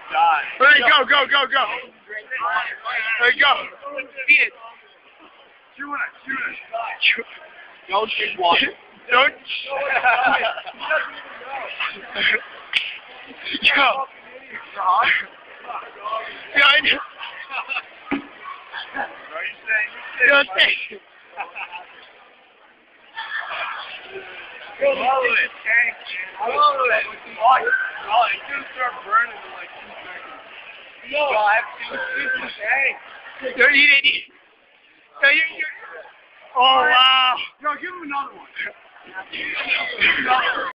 die. Ready, go. Ready, go. Beat it. Shoot it. Don't shoot one. Don't. Go. Behind. Don't stay. Blow it. Blow it. Oh, it's gonna start burning in like 2 seconds. No, I have to tank. Don't eat it. No, you're. Oh, wow. Yo, give him another one.